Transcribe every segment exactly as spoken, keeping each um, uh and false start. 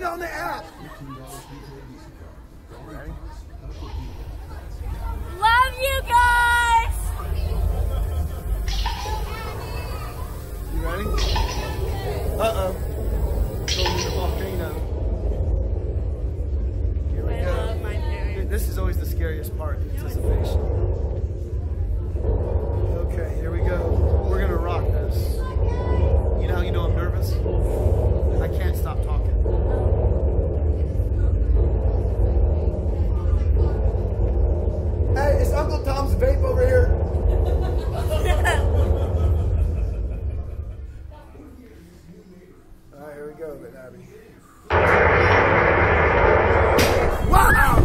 it on the app. Ready? Love you guys. You ready? Uh-oh. Going to the volcano. Here we I go. love my parents. This is always the scariest part, the anticipation. Okay, here we go. We're gonna rock this. You know how you know I'm nervous? I can't stop talking. Hey, is Uncle Tom's vape over here? All right, here we go, then, Abby. Wow!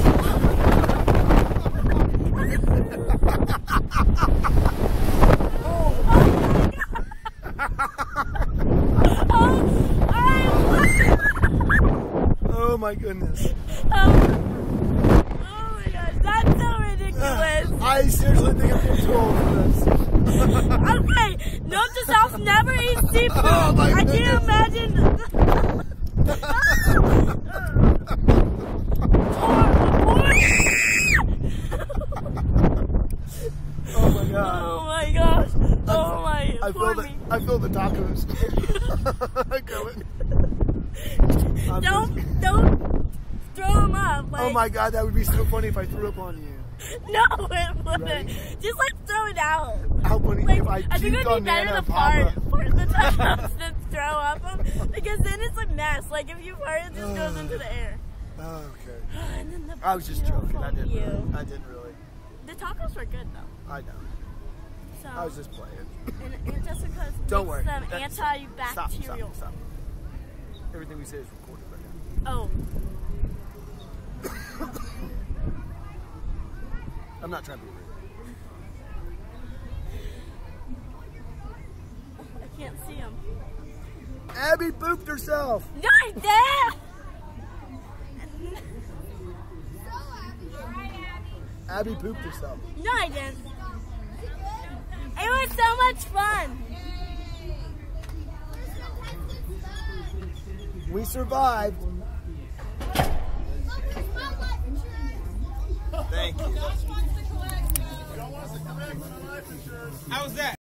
Oh my goodness. Um, oh my gosh, that's so ridiculous. I seriously think I'm getting too old for this. Okay, note to self, never eat seafood. Oh my I goodness. can't imagine. Oh my god. Oh my gosh. Oh my. I feel the, I feel the tacos. Going. I'm Don't, just- don't throw them up. Like, Oh my god, that would be so funny if I threw up on you. No, it wouldn't. Ready? Just like throw it out. How funny Like, if I I think it puked would on be better Nana to and part, Papa. part the tacos than throw up them. Because then it's a mess. Like if you fart, it just goes into the air. Oh, okay. And then the I was just volcano joking. I didn't you. really. I didn't really. The tacos were good though. I know. So, I was just playing. and Aunt Jessica's Don't makes worry. them That's- antibacterial. Stop, stop, stop. Everything we say is recorded right now. Oh, I'm not trying to be rude. I can't see them. Abby pooped herself. No, I did. Abby pooped herself. No, I didn't. It was so much fun. We survived. Thank you. How was that?